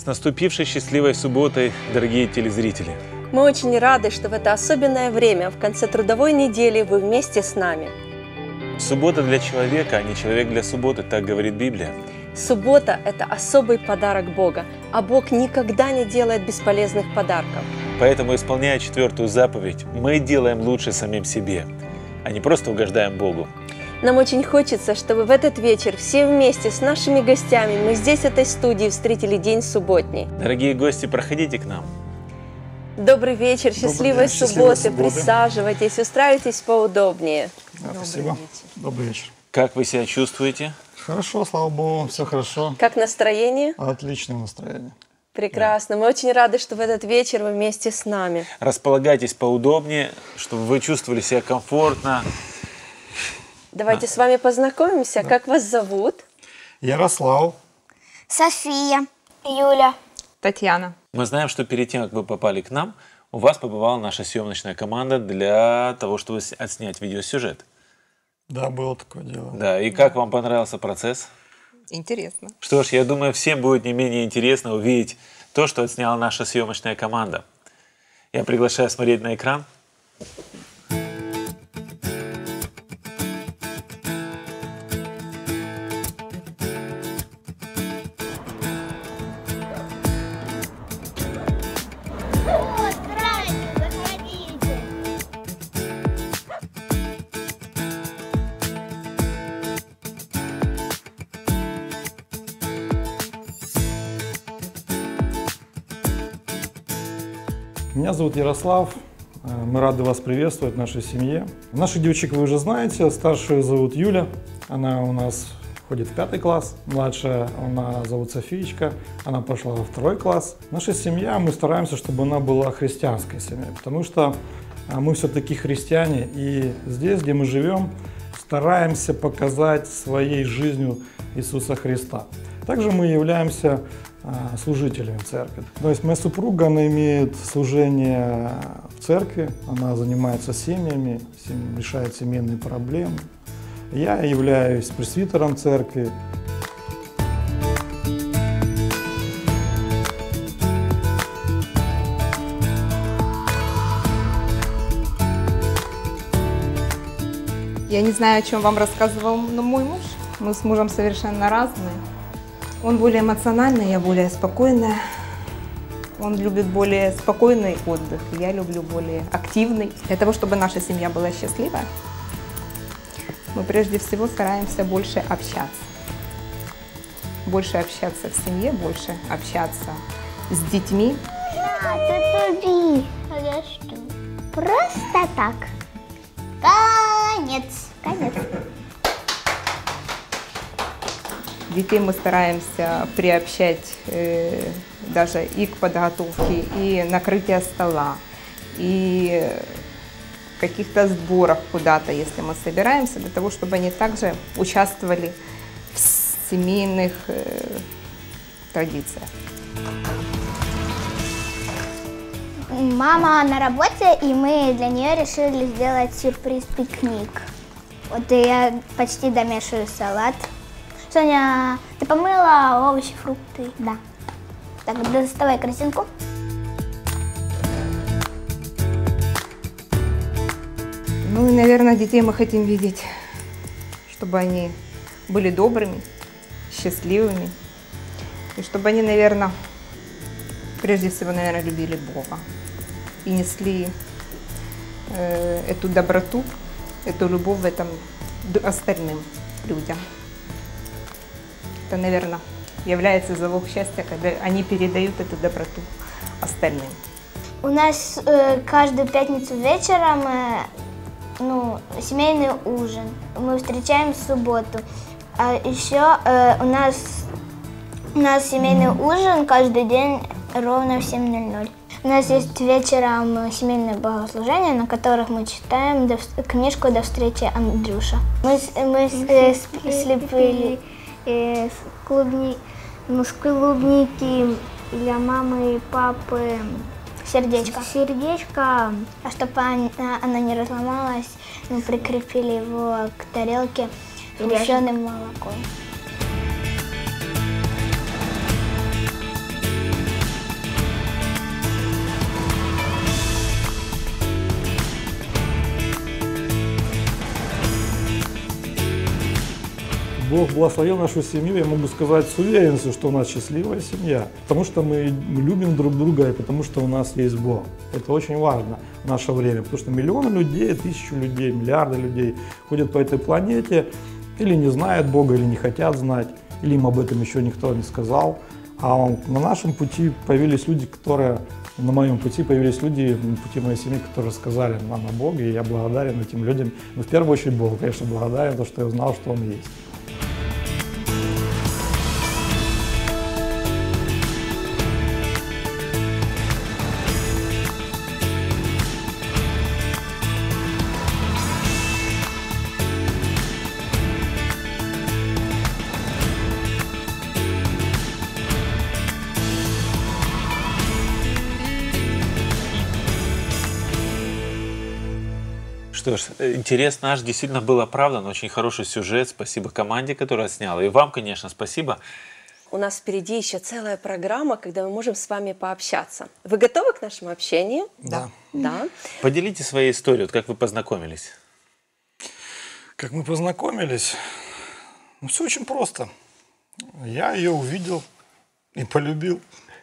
наступившей счастливой субботой, дорогие телезрители! Мы очень рады, что в это особенное время, в конце трудовой недели, вы вместе с нами. Суббота для человека, а не человек для субботы, так говорит Библия. Суббота – это особый подарок Бога, а Бог никогда не делает бесполезных подарков. Поэтому, исполняя 4-ю заповедь, мы делаем лучше самим себе, а не просто угождаем Богу. Нам очень хочется, чтобы в этот вечер все вместе с нашими гостями мы здесь, в этой студии, встретили день субботний. Дорогие гости, проходите к нам. Добрый вечер, счастливой субботы. Присаживайтесь, устраивайтесь поудобнее. Да, спасибо. Добрый вечер. Как вы себя чувствуете? Хорошо, слава Богу, все хорошо. Как настроение? Отличное настроение. Прекрасно. Мы очень рады, что в этот вечер вы вместе с нами. Располагайтесь поудобнее, чтобы вы чувствовали себя комфортно. Давайте с вами познакомимся. Да. Как вас зовут? Ярослав. София. Юля. Татьяна. Мы знаем, что перед тем, как вы попали к нам, у вас побывала наша съемочная команда для того, чтобы отснять видеосюжет. Да, было такое дело. Да, и как вам понравился процесс? Интересно. Что ж, я думаю, всем будет не менее интересно увидеть то, что отсняла наша съемочная команда. Я приглашаю смотреть на экран. Меня зовут Ярослав. Мы рады вас приветствовать в нашей семье. Наших девочек вы уже знаете. Старшую зовут Юля. Она у нас ходит в 5 класс. Младшая она зовут Софиечка. Она пошла во 2 класс. Наша семья, мы стараемся, чтобы она была христианской семьей, потому что мы все-таки христиане. И здесь, где мы живем, стараемся показать своей жизнью Иисуса Христа. Также мы являемся служителями церкви. То есть моя супруга, она имеет служение в церкви, она занимается семьями, решает семейные проблемы. Я являюсь пресвитером церкви. Я не знаю, о чем вам рассказывал мой муж. Мы с мужем совершенно разные. Он более эмоциональный, я более спокойная. Он любит более спокойный отдых, я люблю более активный. Для того, чтобы наша семья была счастливая, мы прежде всего стараемся больше общаться. Больше общаться в семье, больше общаться с детьми. Просто так. Конец. Конец. Детей мы стараемся приобщать даже и к подготовке, и накрытию стола, и каких-то сборах куда-то, если мы собираемся, для того, чтобы они также участвовали в семейных традициях. Мама на работе, и мы для нее решили сделать сюрприз-пикник. Вот я почти домешиваю салат. Соня, ты помыла овощи, фрукты? Да. Так, доставай корзинку. Ну и, наверное, детей мы хотим видеть, чтобы они были добрыми, счастливыми. И чтобы они, наверное, прежде всего, наверное, любили Бога. И несли эту доброту, эту любовь этом остальным людям. Это, наверное, является залог счастья, когда они передают эту доброту остальным. У нас каждую пятницу вечером семейный ужин. Мы встречаем в субботу. А еще у нас семейный ужин каждый день ровно в 7:00. У нас есть вечером семейное богослужение, на которых мы читаем книжку «До встречи, Андрюша». Мы слепили с клубники для мамы и папы сердечко. А чтобы она не разломалась, мы прикрепили его к тарелке сгущенным молоком. Бог благословил нашу семью, я могу сказать с уверенностью, что у нас счастливая семья. Потому что мы любим друг друга и потому что у нас есть Бог. Это очень важно в наше время, потому что миллионы людей, тысячи людей, миллиарды людей ходят по этой планете, или не знают Бога, или не хотят знать, или им об этом еще никто не сказал. А на нашем пути появились люди, на моем пути появились люди, на пути моей семьи, которые сказали нам о Боге, и я благодарен этим людям. Но в первую очередь Богу, конечно, благодарен, за то, что я узнал, что Он есть. Что ж, интерес наш действительно был оправдан, очень хороший сюжет, спасибо команде, которая сняла, и вам, конечно, спасибо. У нас впереди еще целая программа, когда мы можем с вами пообщаться. Вы готовы к нашему общению? Да. Да. Поделитесь своей историей, вот как вы познакомились. Как мы познакомились? Ну, все очень просто. Я ее увидел и полюбил.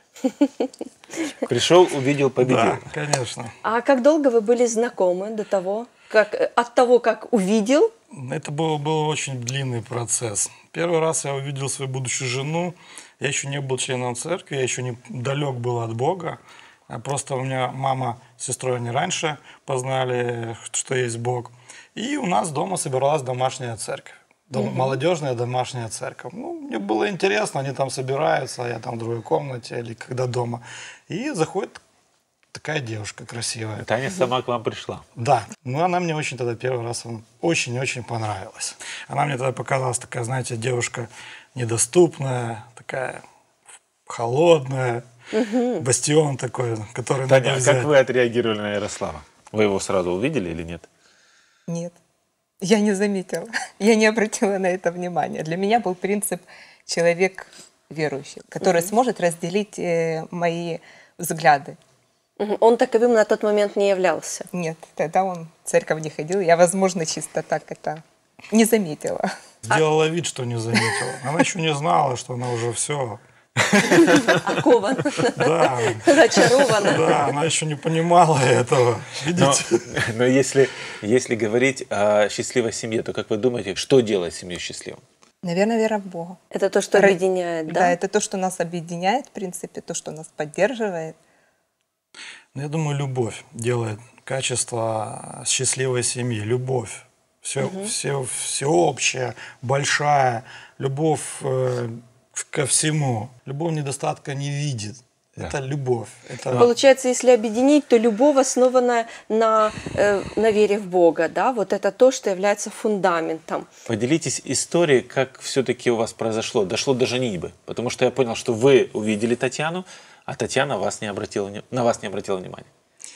Пришел, увидел, победил. Да, конечно. А как долго вы были знакомы от того, как увидел? Это был очень длинный процесс. Первый раз я увидел свою будущую жену. Я еще не был членом церкви, я еще не далек был от Бога. Просто у меня мама с сестрой они раньше познали, что есть Бог. И у нас дома собиралась домашняя церковь. Молодежная домашняя церковь. Ну, мне было интересно, они там собираются, а я там в другой комнате или когда дома. И заходит такая девушка красивая. Таня сама к вам пришла. Да, ну она мне очень тогда первый раз очень-очень понравилась. Она мне тогда показалась такая, знаете, девушка недоступная, такая холодная, бастион такой, который Таня, надо взять. как вы отреагировали на Ярослава? Вы его сразу увидели или нет? Нет, я не заметила, я не обратила на это внимания. Для меня был принцип человек верующий, который сможет разделить мои взгляды. Он таковым на тот момент не являлся. Нет, тогда он в церковь не ходил. Я, возможно, чисто так это не заметила. Сделала вид, что не заметила. Она еще не знала, что она уже все. Окована, Да, зачарована. да, она еще не понимала этого. Видите? Но если говорить о счастливой семье, то как вы думаете, что делает семью счастливой? Наверное, вера в Бога. Это то, что объединяет, Да, да? это то, что нас объединяет, в принципе, то, что нас поддерживает. Ну, я думаю, любовь делает качество счастливой семьи. Любовь. Всеобщая, большая. Любовь ко всему. Любовь недостатка не видит. Да. Это любовь. Это... Получается, если объединить, то любовь основана на вере в Бога, да? Вот это то, что является фундаментом. Поделитесь историей, как все-таки у вас произошло, дошло до женитьбы. Потому что я понял, что вы увидели Татьяну, а Татьяна на вас не обратила внимания.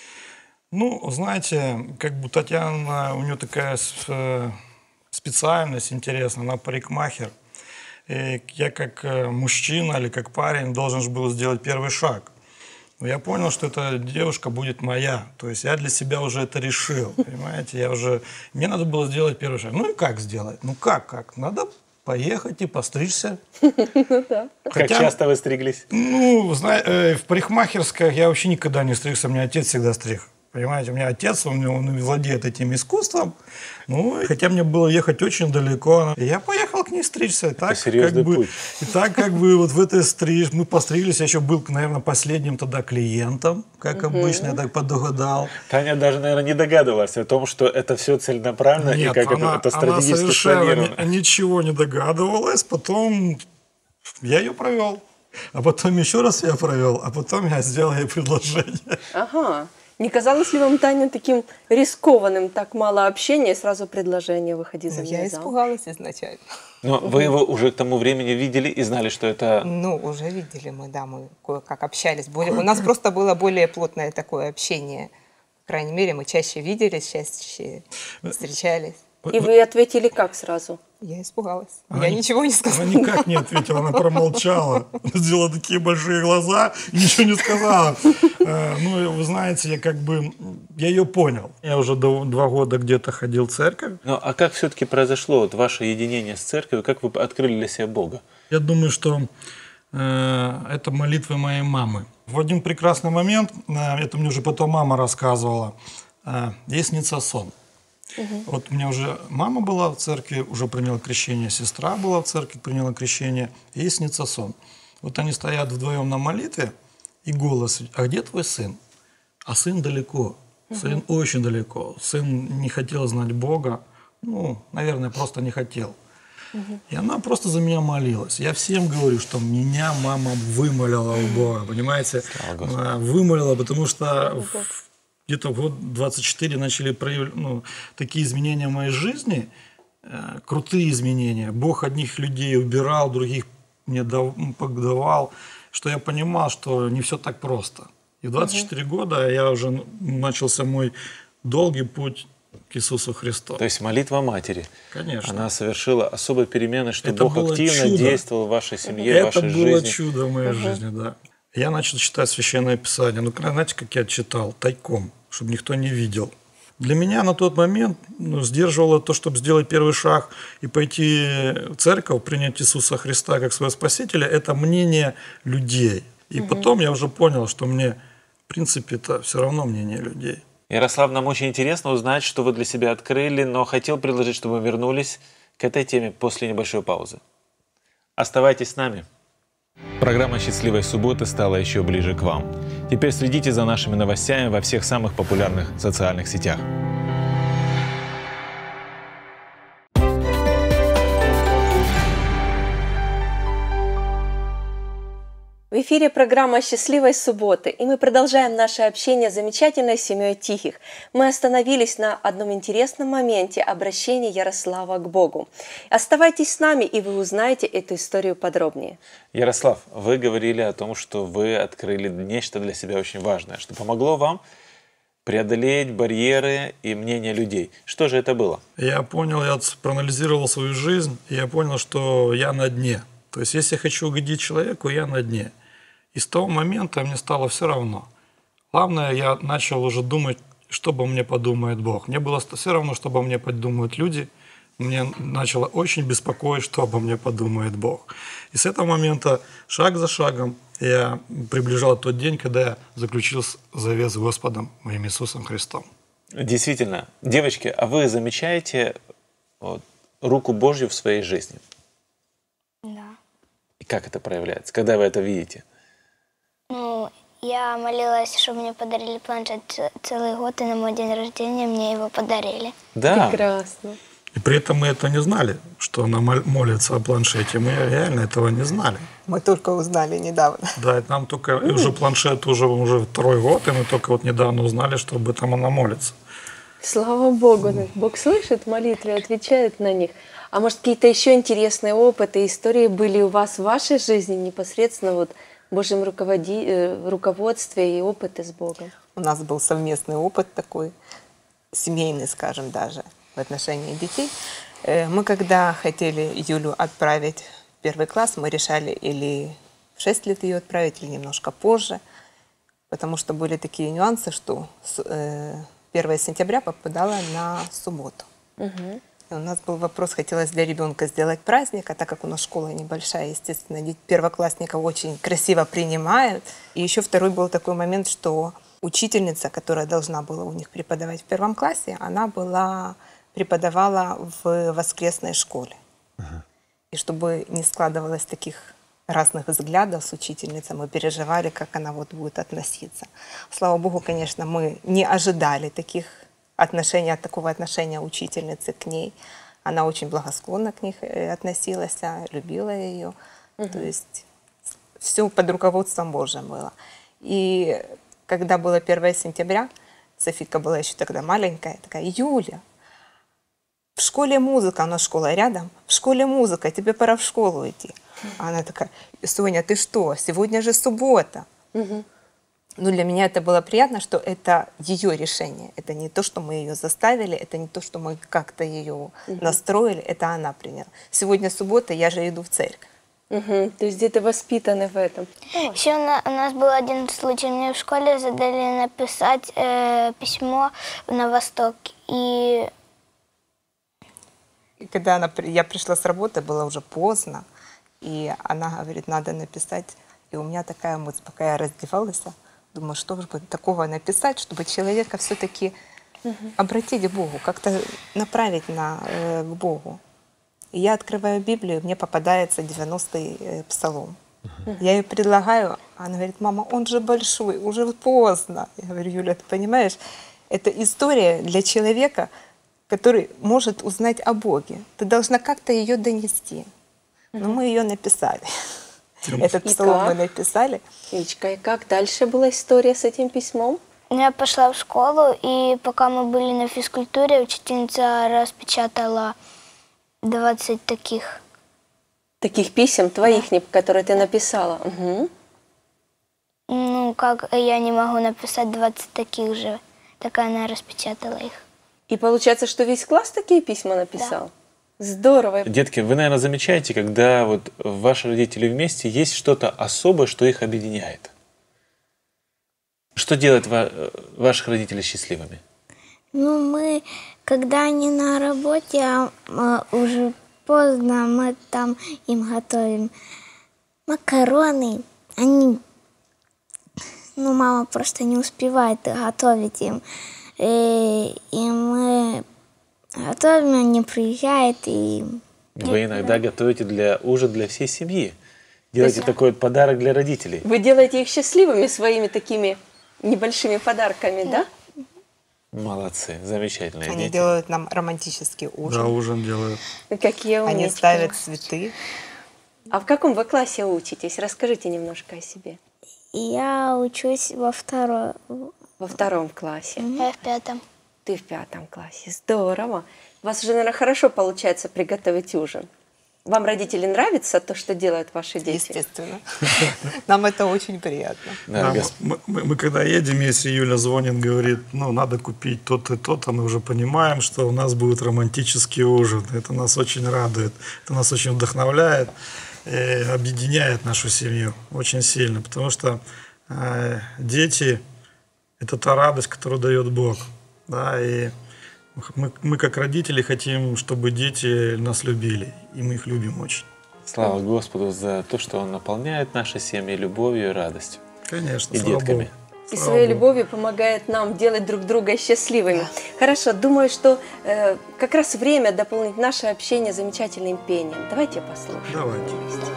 Ну, знаете, как бы Татьяна, у нее такая специальность интересная, она парикмахер. И я как мужчина или как парень должен же был сделать первый шаг. Но я понял, что эта девушка будет моя. То есть я для себя уже это решил, понимаете? Мне надо было сделать первый шаг. Ну и как сделать? Ну как? Надо поехать и постричься. Как часто вы стриглись? Ну, в парикмахерской я вообще никогда не стригся, у меня отец всегда стриг. Понимаете, у меня отец, он владеет этим искусством. Ну, хотя мне было ехать очень далеко. И я поехал к ней стричься. Это серьезный путь. И так как бы вот в этой стрижке мы постриглись. Я еще был, наверное, последним тогда клиентом, как обычно, я так подугадал. Таня даже, наверное, не догадывалась о том, что это все целенаправленно. Нет, и как это стратегически она совершенно спланировано. ничего не догадывалась. Потом я ее провел. А потом еще раз я провел. А потом я сделал ей предложение. Ага. Не казалось ли вам, Таня, таким рискованным, так мало общения, и сразу предложение выходи за меня Я замуж? испугалась изначально. Но вы его уже к тому времени видели и знали, что это... Ну, уже видели мы, да, мы кое-как общались. У нас просто было более плотное такое общение. По крайней мере, мы чаще виделись, чаще встречались. И вы ответили как сразу? Я испугалась. Я ничего не сказала. Она никак не ответила, она промолчала. Сделала такие большие глаза и ничего не сказала. Ну, вы знаете, я ее понял. Я уже 2 года где-то ходил в церковь. Ну, а как все-таки произошло вот ваше единение с церковью? Как вы открыли для себя Бога? Я думаю, что это молитвы моей мамы. В один прекрасный момент, это мне уже потом мама рассказывала, ей снится сон. Вот у меня уже мама была в церкви, уже приняла крещение, сестра была в церкви, приняла крещение, ей снится сон. Вот они стоят вдвоем на молитве, и голос: а где твой сын? А сын далеко, сын очень далеко, сын не хотел знать Бога, ну, наверное, просто не хотел. И она просто за меня молилась. Я всем говорю, что меня мама вымолила у Бога, понимаете? Вымолила, потому что где-то в год 24 начали проявлять такие изменения в моей жизни, крутые изменения. Бог одних людей убирал, других мне давал, что я понимал, что не все так просто. И в 24 года я уже начался мой долгий путь к Иисусу Христу. То есть молитва матери. Конечно. Она совершила особые перемены, что Это Бог было активно чудо. действовал в вашей семье, в вашей жизни. Это было чудо в моей жизни, да. Я начал читать Священное Писание. Ну, знаете, как я читал? Тайком, чтобы никто не видел. Для меня на тот момент сдерживало то, чтобы сделать первый шаг и пойти в церковь, принять Иисуса Христа как своего Спасителя, это мнение людей. И потом я уже понял, что мне, в принципе, это все равно мнение людей. Ярослав, нам очень интересно узнать, что вы для себя открыли, но хотел предложить, чтобы мы вернулись к этой теме после небольшой паузы. Оставайтесь с нами. Программа «Счастливой субботы» стала еще ближе к вам. Теперь следите за нашими новостями во всех самых популярных социальных сетях. В эфире программа «Счастливой субботы», и мы продолжаем наше общение с замечательной семьей Тихих. Мы остановились на одном интересном моменте обращения Ярослава к Богу. Оставайтесь с нами, и вы узнаете эту историю подробнее. Ярослав, вы говорили о том, что вы открыли нечто для себя очень важное, что помогло вам преодолеть барьеры и мнения людей. Что же это было? Я понял, я проанализировал свою жизнь, и я понял, что я на дне. То есть, если я хочу угодить человеку, я на дне. И с того момента мне стало все равно. Главное, я начал уже думать, что обо мне подумает Бог. Мне было все равно, что обо мне подумают люди. Мне начало очень беспокоить, что обо мне подумает Бог. И с этого момента, шаг за шагом, я приближал тот день, когда я заключил завет с Господом, моим Иисусом Христом. Действительно. Девочки, а вы замечаете руку Божью в своей жизни? Да. И как это проявляется, когда вы это видите? Ну, я молилась, чтобы мне подарили планшет целый год, и на мой день рождения мне его подарили. Да. Прекрасно. И при этом мы это не знали, что она молится о планшете. Мы реально этого не знали. Мы только узнали недавно. Да, и нам только уже планшет уже 2-й год, и мы только вот недавно узнали, что об этом она молится. Слава Богу, Бог слышит молитвы, отвечает на них. А может, какие-то еще интересные опыты, истории были у вас в вашей жизни непосредственно вот в Божьем руководстве и опыты с Богом? У нас был совместный опыт такой, семейный, скажем, даже, в отношении детей. Мы когда хотели Юлю отправить в 1 класс, мы решали или в 6 лет ее отправить, или немножко позже, потому что были такие нюансы, что 1 сентября попадало на субботу. И у нас был вопрос, хотелось для ребенка сделать праздник, а так как у нас школа небольшая, естественно, первоклассников очень красиво принимают. И еще второй был такой момент, что учительница, которая должна была у них преподавать в 1 классе, она преподавала в воскресной школе. И чтобы не складывалось таких разных взглядов с учительницей, мы переживали, как она вот будет относиться. Слава Богу, конечно, мы не ожидали такого отношения учительницы к ней. Она очень благосклонно к них относилась, любила ее. То есть все под руководством Божьим было. И когда было 1 сентября, Софийка была еще тогда маленькая, такая: Юля, в школе музыка, у нас школа рядом, в школе музыка, тебе пора в школу идти. А она такая: Соня, ты что, сегодня же суббота. Ну, для меня это было приятно, что это ее решение. Это не то, что мы ее заставили, это не то, что мы как-то ее настроили, это она приняла. Сегодня суббота, я же иду в церковь. То есть где-то воспитаны в этом. Еще у нас был один случай. Мне в школе задали написать письмо на Восток. И Когда я пришла с работы, было уже поздно, и она говорит, надо написать. И у меня такая мысль, пока я раздевалась, думаю, что же бы такого написать, чтобы человека все-таки обратить к Богу, как-то направить к Богу. И я открываю Библию, мне попадается 90-й псалом. Я ей предлагаю, она говорит, мама, он же большой, уже поздно. Я говорю, Юля, ты понимаешь, это история для человека, который может узнать о Боге. Ты должна как-то ее донести. Но мы ее написали. Этот псалом мы написали. Ичка, и как дальше была история с этим письмом? я пошла в школу, и пока мы были на физкультуре, учительница распечатала 20 таких. Таких писем твоих, которые ты написала? Угу. Ну, как я не могу написать 20 таких же, так она распечатала их. И получается, что весь класс такие письма написал? Да. Здорово. Детки, вы, наверное, замечаете, когда вот ваши родители вместе, есть что-то особое, что их объединяет. Что делает ваших родителей счастливыми? Ну, мы, когда они на работе, уже поздно, мы там им готовим макароны. Они, мама просто не успевает готовить им. И мы готовим, они приезжают и... Вы иногда готовите ужин для всей семьи. Делаете такой подарок для родителей. Вы делаете их счастливыми своими такими небольшими подарками, да? Молодцы, замечательные Они дети. делают нам романтический ужин. Да, ужин делают. Какие умнички. Они ставят цветы. А в каком вы классе учитесь? Расскажите немножко о себе. Я учусь во втором. Во втором классе. Я в 5. Ты в 5 классе. Здорово. У вас уже, наверное, хорошо получается приготовить ужин. Вам, родители, нравится то, что делают ваши дети? Естественно. Нам это очень приятно. Да, мы когда едем, если Юля звонит, говорит, надо купить то-то и то-то, мы уже понимаем, что у нас будет романтический ужин. Это нас очень радует, это нас очень вдохновляет и объединяет нашу семью очень сильно, потому что дети – это та радость, которую дает Бог. Да, и мы как родители хотим, чтобы дети нас любили, и мы их любим очень. Слава Господу за то, что Он наполняет наши семьи любовью и радостью. Конечно, и детками. И своей любовью помогает нам делать друг друга счастливыми. Хорошо, думаю, что как раз время дополнить наше общение замечательным пением. Давайте послушаем. Давайте.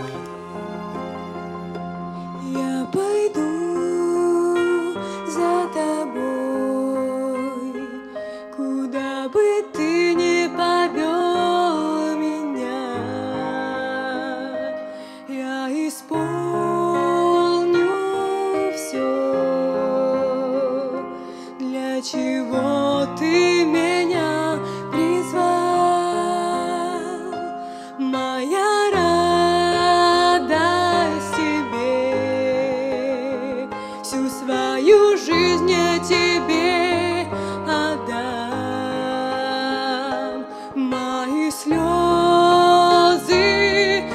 Я пойду за тобой, куда бы ты ни повел меня, я исполню все, для чего ты меня призвал. Моя радость тебе, всю свою жизнь я тебе отдам. Мои слезы,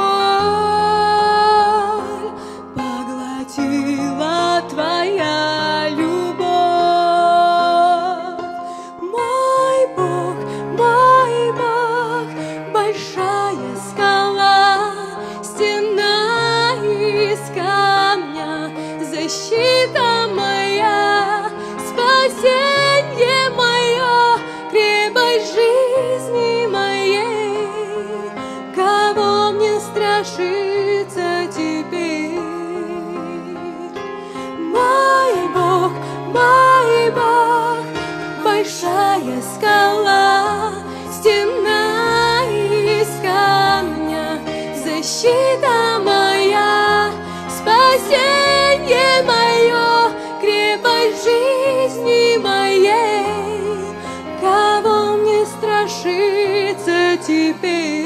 боль поглотила твоя любовь. Мой Бог, большая скала, стена из камня, защита моя, спасенье мое, крепость жизни моей. Кого мне страшиться теперь? Мой Бог, большая скала, стена из камня, защита моя, спасенье мое, крепость жизни моей. Кого мне страшиться теперь?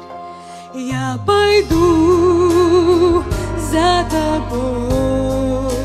Я пойду за тобой.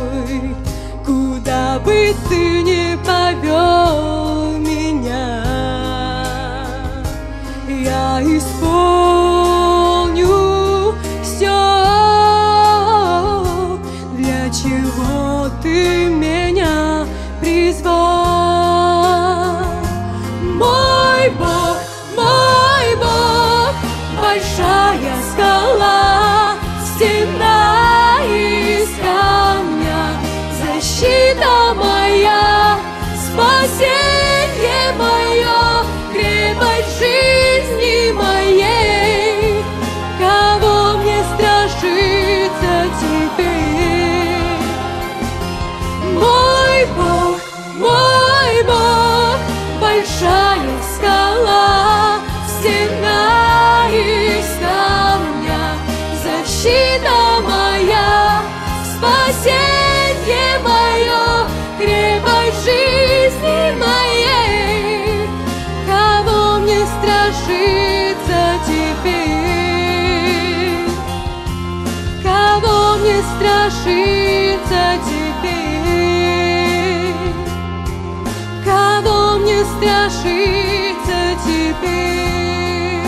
страшиться теперь.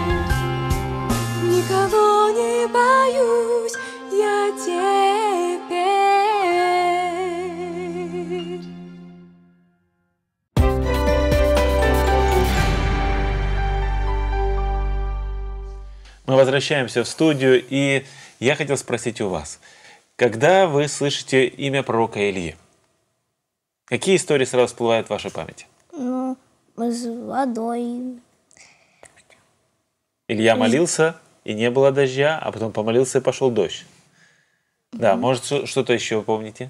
Никого не боюсь я теперь. Мы возвращаемся в студию, и я хотел спросить у вас, когда вы слышите имя пророка Ильи, какие истории сразу всплывают в вашей памяти? Ну, с водой. Илья молился, и не было дождя, а потом помолился, и пошел дождь. Да, может, что-то еще вы помните?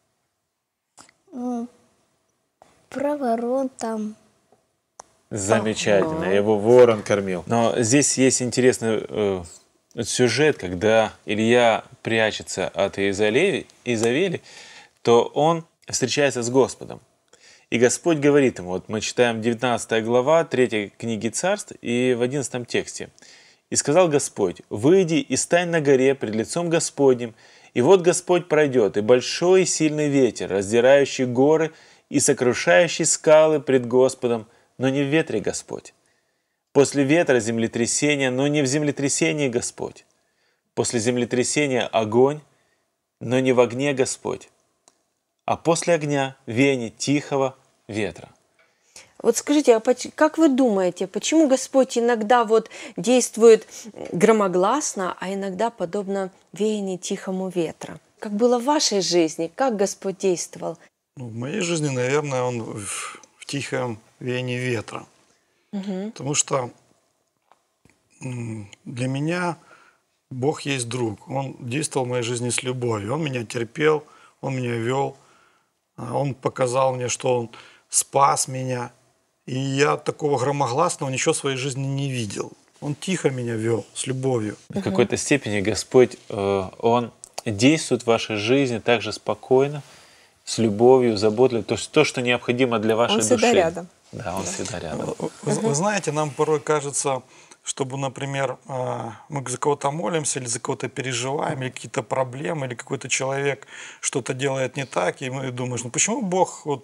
Ну, про ворон там. Замечательно, его ворон кормил. Но здесь есть интересный сюжет, когда Илья прячется от Изавели, то он встречается с Господом. И Господь говорит ему, вот мы читаем 19 глава 3 книги Царств и в 11 тексте. «И сказал Господь, выйди и стань на горе пред лицом Господним, и вот Господь пройдет, и большой и сильный ветер, раздирающий горы и сокрушающий скалы пред Господом, но не в ветре Господь. После ветра землетрясение, но не в землетрясении Господь. После землетрясения огонь, но не в огне Господь. А после огня веяние тихого ветра». Вот скажите, а как вы думаете, почему Господь иногда вот действует громогласно, а иногда подобно веянию тихому ветра? Как было в вашей жизни? Как Господь действовал? Ну, в моей жизни, наверное, он в тихом веянии ветра. Потому что для меня Бог есть друг. Он действовал в моей жизни с любовью. Он меня терпел, Он меня вел. Он показал мне, что Он спас меня. И я такого громогласного ничего в своей жизни не видел. Он тихо меня вел, с любовью. В какой-то степени Господь, Он действует в вашей жизни также спокойно, с любовью, заботливо. То есть то, что необходимо для вашей души. Он всегда рядом. Да, Он всегда рядом. Вы знаете, нам порой кажется, чтобы, например, мы за кого-то молимся или за кого-то переживаем, или какие-то проблемы, или какой-то человек что-то делает не так, и мы думаем, ну почему Бог вот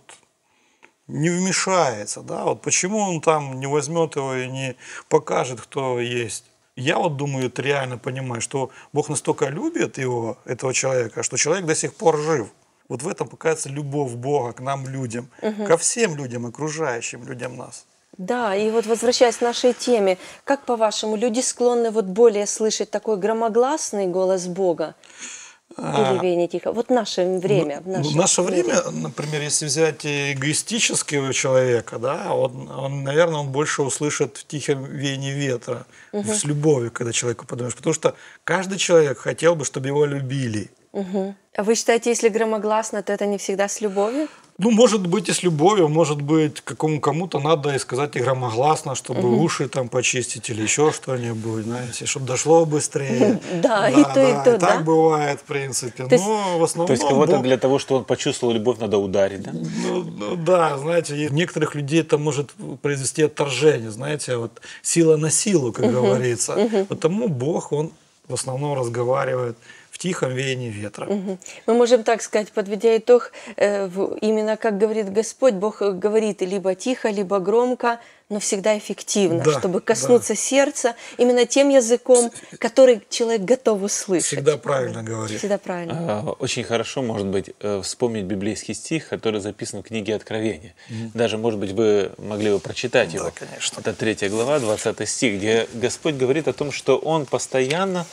не вмешается, да, вот почему Он там не возьмет его и не покажет, кто есть. Я вот думаю, это реально понимаю, что Бог настолько любит его, этого человека, что человек до сих пор жив. Вот в этом показывается любовь Бога к нам, людям, ко всем людям, окружающим людям нас. Да, и вот возвращаясь к нашей теме, как по-вашему, люди склонны вот более слышать такой громогласный голос Бога или веяние тихо? Вот наше время. В наше время, например, если взять эгоистического человека, да, наверное, он больше услышит в тихом веянии ветра, с любовью, когда человеку подумаешь. Потому что каждый человек хотел бы, чтобы его любили. А вы считаете, если громогласно, то это не всегда с любовью? Ну, может быть, и с любовью, может быть, кому-то надо и сказать и громогласно, чтобы уши там почистить или еще что-нибудь, знаете, чтобы дошло быстрее. Да, и то, и то, да? Так бывает, в принципе. Но в основном... То есть кого-то для того, чтобы он почувствовал любовь, надо ударить, да? Ну, да, знаете, некоторых людей это может произвести отторжение, знаете, вот сила на силу, как говорится. Потому Бог, Он в основном разговаривает в тихом веянии ветра. Мы можем так сказать, подведя итог, именно как говорит Господь, Бог говорит либо тихо, либо громко, но всегда эффективно, Да, чтобы коснуться сердца именно тем языком, который человек готов услышать. Всегда правильно говорит. Всегда правильно. Очень хорошо, может быть, вспомнить библейский стих, который записан в книге Откровения. Даже, может быть, вы могли бы прочитать его. Да, конечно. Это 3 глава, 20 стих, где Господь говорит о том, что Он постоянно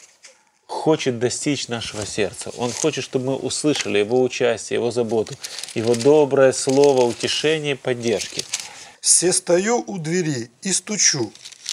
хочет достичь нашего сердца. Он хочет, чтобы мы услышали Его участие, Его заботу, Его доброе слово, утешение, поддержки. «Се стою у двери и стучу.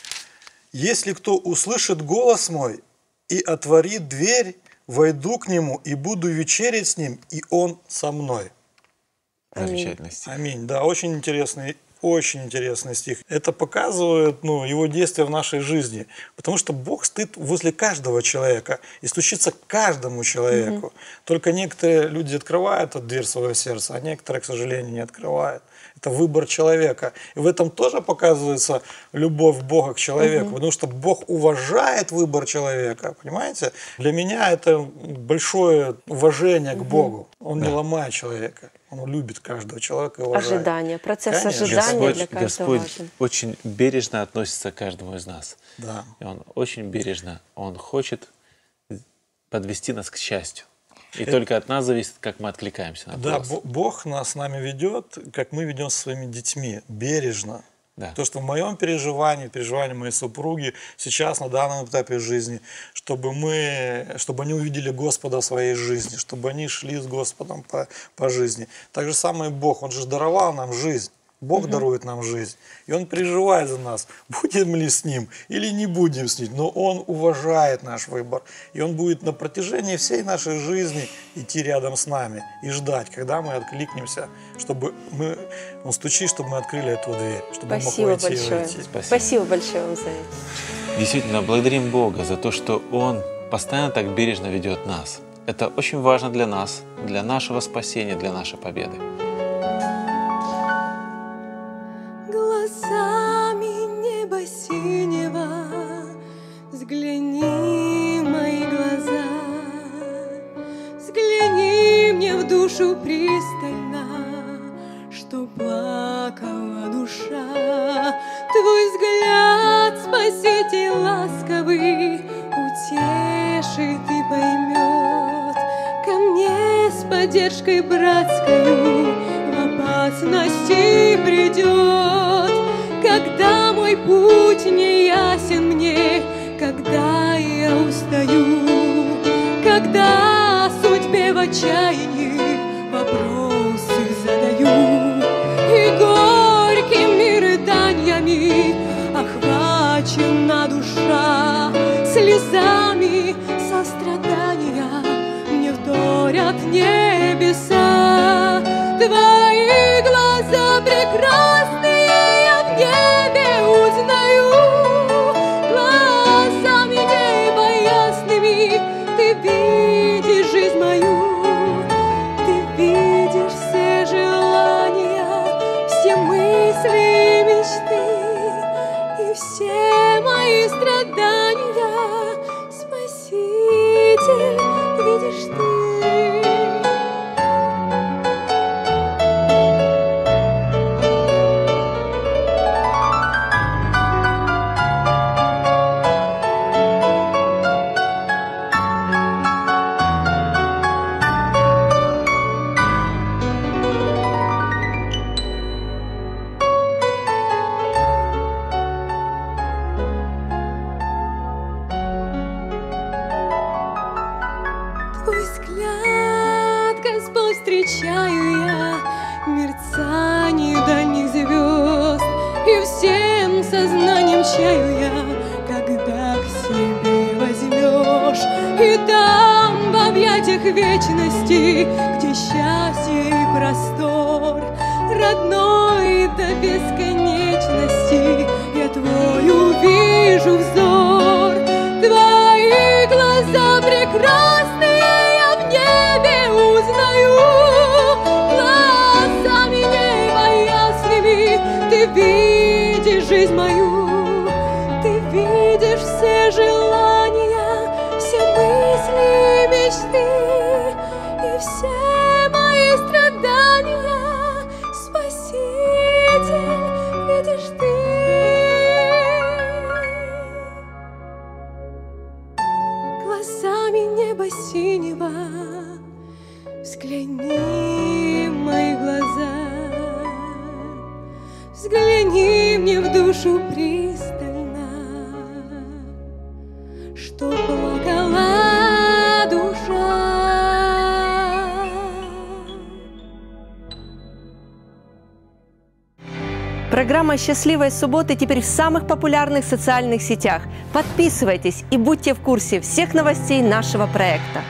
Если кто услышит голос мой и отворит дверь, войду к нему и буду вечерять с ним, и он со мной». Замечательный стих. Аминь. Да, очень интересный стих. Это показывает его действие в нашей жизни. Потому что Бог стоит возле каждого человека и стучится к каждому человеку. Только некоторые люди открывают эту дверь своего сердца, а некоторые, к сожалению, не открывают. Это выбор человека. И в этом тоже показывается любовь Бога к человеку, потому что Бог уважает выбор человека, понимаете? Для меня это большое уважение к Богу. Он не ломает человека. Он любит каждого человека и уважает. Ожидание, процесс Конечно. ожидания для каждого Господь важен. очень бережно относится к каждому из нас. Да. И Он очень бережно, Он хочет подвести нас к счастью. И только от нас зависит, как мы откликаемся на Да, голос. Бог нас с нами ведет, как мы ведем со своими детьми, бережно. Да. То, что в моем переживании, переживании моей супруги сейчас, на данном этапе жизни, чтобы они увидели Господа в своей жизни, чтобы они шли с Господом по жизни. Так же самое Бог, Он же даровал нам жизнь. Бог дарует нам жизнь, и Он переживает за нас, будем ли с Ним или не будем с Ним, но Он уважает наш выбор, и Он будет на протяжении всей нашей жизни идти рядом с нами и ждать, когда мы откликнемся, чтобы Он стучит, чтобы мы открыли эту дверь, чтобы Он мог Спасибо войти и большое. войти. Спасибо большое вам за это. Действительно, благодарим Бога за то, что Он постоянно так бережно ведет нас. Это очень важно для нас, для нашего спасения, для нашей победы. Глазами неба синего взгляни в мои глаза, взгляни мне в душу пристально, что плакала душа. Твой взгляд, Спаситель ласковый, утешит и поймет. Ко мне с поддержкой братскою в опасности придет. Когда мой путь не ясен мне, когда я устаю, когда о судьбе в отчаянии вопросы задаю, и горькими рыданиями охвачена душа, слезами сострадания мне вторят небеса. Твои глаза прекрасные я в небе узнаю, глазами неба ясными ты видишь жизнь мою, ты видишь все желания, все мысли и мечты, и все мои страдания, Спаситель, видишь ты. Твой взгляд, Господь, встречаю я в мерцании дальних звезд, и всем сознанием чаю я, когда к себе возьмешь, и там в объятиях вечности, где счастье и простор, родной до бесконечности, я твой увижу взор. Твои глаза прекрасные я в небе узнаю, глазами неба ясными ты видишь жизнь мою, ты видишь все желания, все мысли и мечты, и все мои страдания, Спаситель, видишь ты. Глазами неба синего взгляни в мои глаза, взгляни мне в душу пристально, что плакала душа. Программа «Счастливой субботы» теперь в самых популярных социальных сетях. Подписывайтесь и будьте в курсе всех новостей нашего проекта.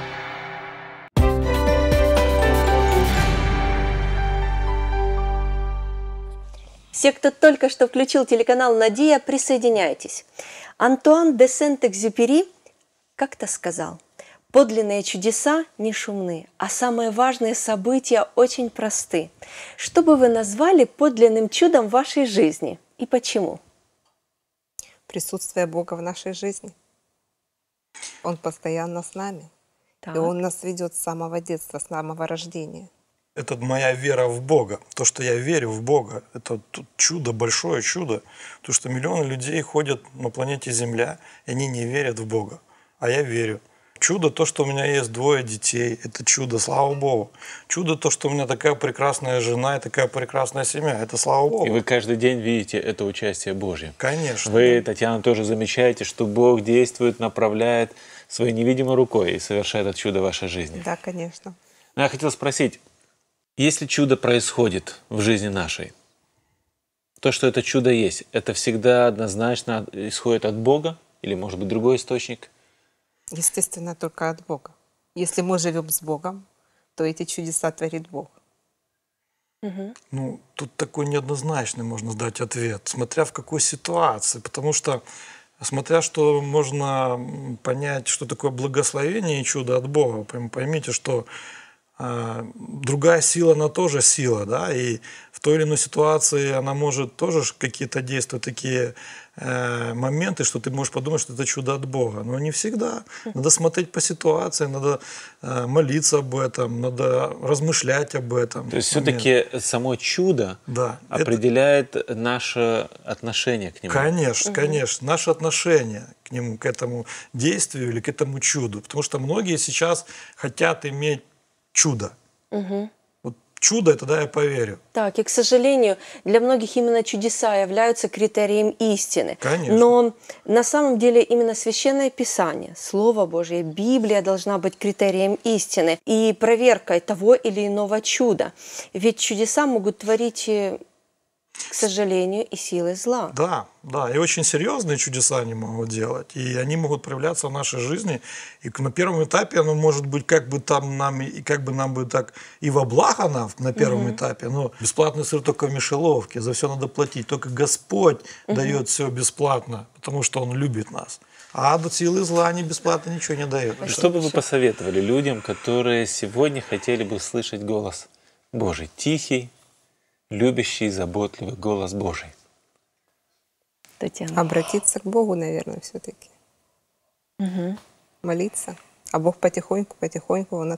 Все, кто только что включил телеканал «Надия», присоединяйтесь. Антуан де Сент-Экзюпери как-то сказал: Подлинные чудеса не шумны, а самые важные события очень просты. Что бы вы назвали подлинным чудом в вашей жизни и почему? Присутствие Бога в нашей жизни. Он постоянно с нами. Так. И Он нас ведет с самого детства, с самого рождения. Это моя вера в Бога. То, что я верю в Бога, это чудо, большое чудо. То, что миллионы людей ходят на планете Земля, и они не верят в Бога. А я верю. Чудо то, что у меня есть 2 детей. Это чудо, слава Богу. Чудо то, что у меня такая прекрасная жена и такая прекрасная семья. Это слава Богу. И вы каждый день видите это участие Божье. Конечно. Вы, Татьяна, тоже замечаете, что Бог действует, направляет своей невидимой рукой и совершает это чудо в вашей жизни. Да, конечно. Но я хотел спросить, если чудо происходит в жизни нашей, то, что это чудо есть, это всегда однозначно исходит от Бога или, может быть, другой источник? Естественно, только от Бога. Если мы живем с Богом, то эти чудеса творит Бог. Ну, тут такой неоднозначный можно дать ответ, смотря в какой ситуации. Потому что, смотря что можно понять, что такое благословение и чудо от Бога. Поймите, что другая сила, она тоже сила, да, и в той или иной ситуации она может тоже какие-то действовать такие моменты, что ты можешь подумать, что это чудо от Бога. Но не всегда. Надо смотреть по ситуации, надо молиться об этом, надо размышлять об этом. То есть все-таки само чудо определяет наше отношение к нему. Конечно, конечно. Наше отношение к нему, к этому действию или к этому чуду. Потому что многие сейчас хотят иметь чудо. Вот чудо, тогда я поверю. Так, и, к сожалению, для многих именно чудеса являются критерием истины. Конечно. Но на самом деле именно Священное Писание, Слово Божье, Библия должна быть критерием истины и проверкой того или иного чуда. Ведь чудеса могут творить, к сожалению, и силы зла. Да, да, и очень серьезные чудеса они могут делать, и они могут проявляться в нашей жизни. И на первом этапе оно может быть как бы там нам и как бы нам бы так и во благо нам на первом этапе. Но бесплатный сыр только в мышеловке, за все надо платить. Только Господь дает все бесплатно, потому что Он любит нас. А от силы зла они бесплатно ничего не дают. Что бы вы посоветовали людям, которые сегодня хотели бы слышать голос Божий, тихий, любящий, заботливый голос Божий? Татьяна. Обратиться к Богу, наверное, все-таки. Молиться. А Бог потихоньку, Он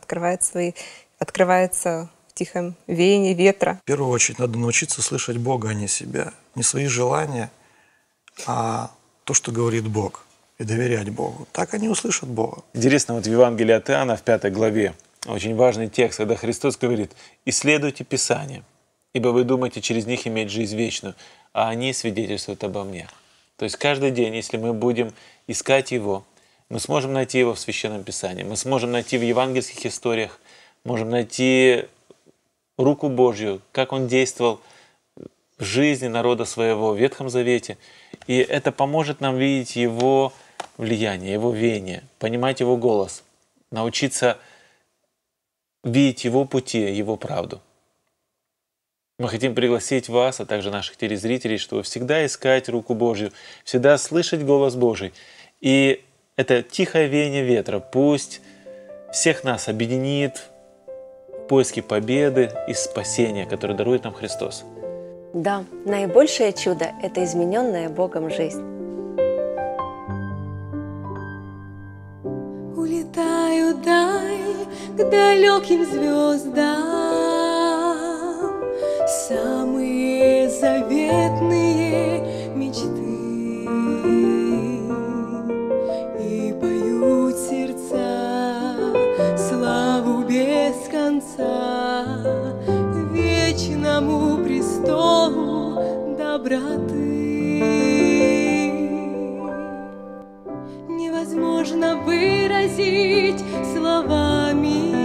открывается в тихом веянии ветра. В первую очередь надо научиться слышать Бога, а не себя. Не свои желания, а то, что говорит Бог. И доверять Богу. Так они услышат Бога. Интересно, вот в Евангелии от Иоанна в 5 главе очень важный текст, когда Христос говорит: «Исследуйте Писания, ибо вы думаете через них иметь жизнь вечную, а они свидетельствуют обо мне». То есть каждый день, если мы будем искать Его, мы сможем найти Его в Священном Писании, мы сможем найти в евангельских историях, можем найти руку Божью, как Он действовал в жизни народа своего в Ветхом Завете. И это поможет нам видеть Его влияние, Его веяние, понимать Его голос, научиться видеть Его пути, Его правду. Мы хотим пригласить вас, а также наших телезрителей, чтобы всегда искать руку Божью, всегда слышать голос Божий. И это тихое веяние ветра пусть всех нас объединит в поиске победы и спасения, которое дарует нам Христос. Да, наибольшее чудо – это измененная Богом жизнь. Улетаю даль к далеким звездам, самые заветные мечты, и поют сердца славу без конца вечному престолу доброты. Невозможно выразить словами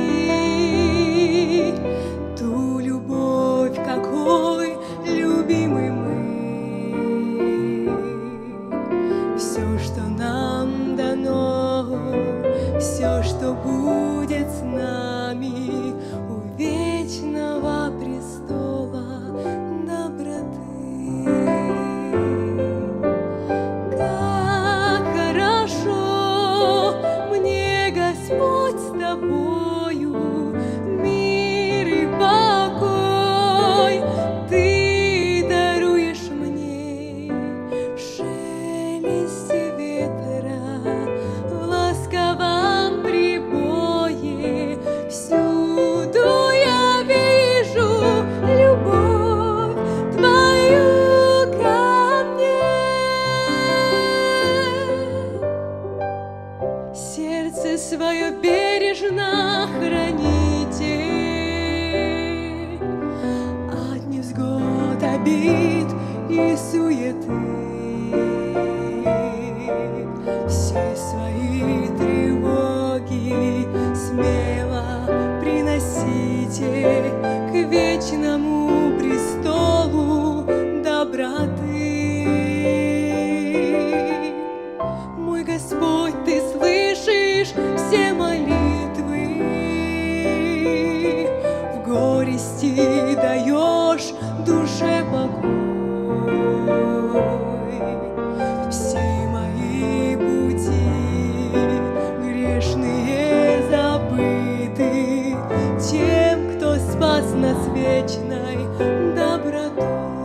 ту любовь, какой любимы мы. Все, что нам дано, все, что будет с нами у вечного престола доброты. и суеты. Все свои тревоги смело приносите к вечному престолу доброты. Мой Господь, Ты слышишь все молитвы, в горести даешь душе покой. Все мои пути грешные забыты тем, кто спас нас вечной добротой.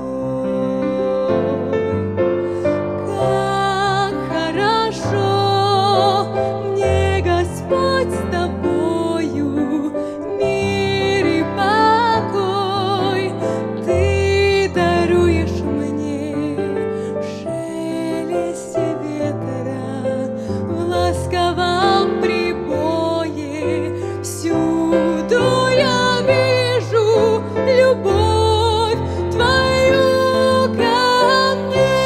Как хорошо мне, Господь, с Тобою, мир и покой Ты даруешь мне в шелесте ветра, в ласковом прибое. Всюду я вижу любовь Твою ко мне.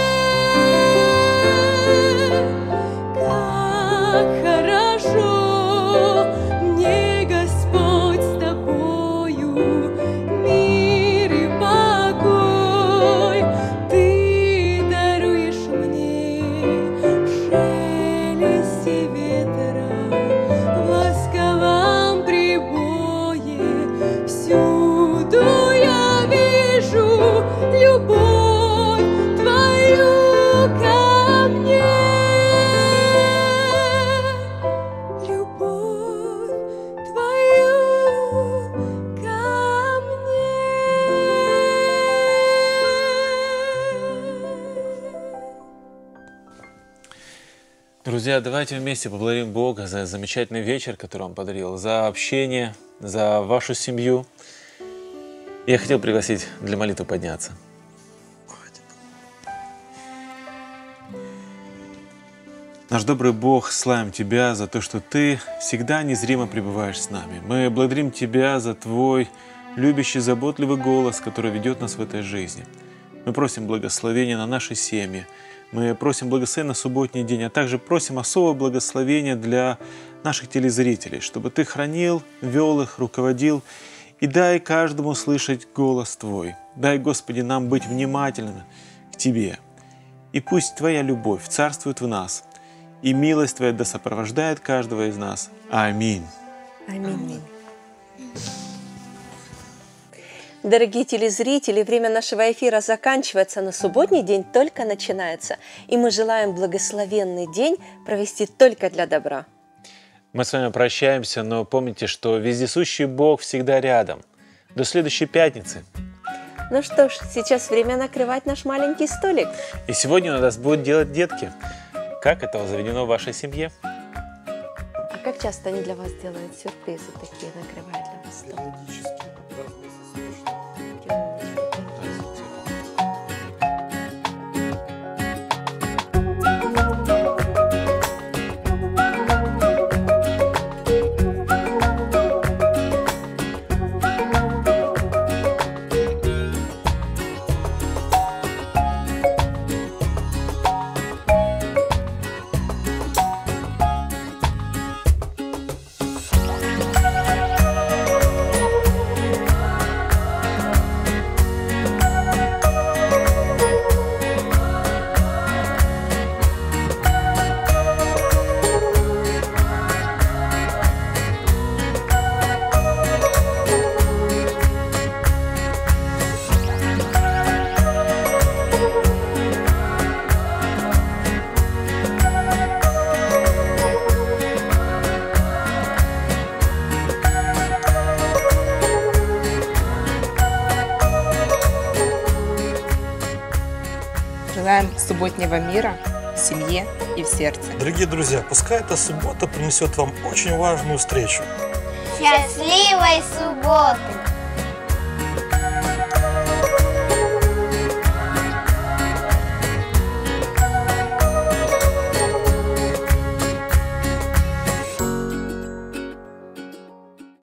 Как хорошо мне, Господь, с Тобою, мир и покой Ты даруешь мне в шелесте ветра, в ласковом прибое. Всюду я вижу любовь Твою ко мне. Любовь Твою ко мне. Друзья, давайте вместе поблагодарим Бога за замечательный вечер, который Он подарил, за общение, за вашу семью. Я хотел пригласить для молитвы подняться. Наш добрый Бог, славим Тебя за то, что Ты всегда незримо пребываешь с нами. Мы благодарим Тебя за Твой любящий, заботливый голос, который ведет нас в этой жизни. Мы просим благословения на наши семьи. Мы просим благословения на субботний день, а также просим особого благословения для наших телезрителей, чтобы Ты хранил, вел их, руководил. И дай каждому слышать голос Твой. Дай, Господи, нам быть внимательными к Тебе. И пусть Твоя любовь царствует в нас, и милость Твоя да сопровождает каждого из нас. Аминь. Аминь. Дорогие телезрители, время нашего эфира заканчивается, но субботний день только начинается. И мы желаем благословенный день провести только для добра. Мы с вами прощаемся, но помните, что вездесущий Бог всегда рядом. До следующей пятницы. Ну что ж, сейчас время накрывать наш маленький столик. И сегодня у нас будут делать детки. Как это заведено в вашей семье? А как часто они для вас делают сюрпризы такие, накрывают для вас стол? Желаем субботнего мира в семье и в сердце. Дорогие друзья, пускай эта суббота принесет вам очень важную встречу. Счастливой субботы!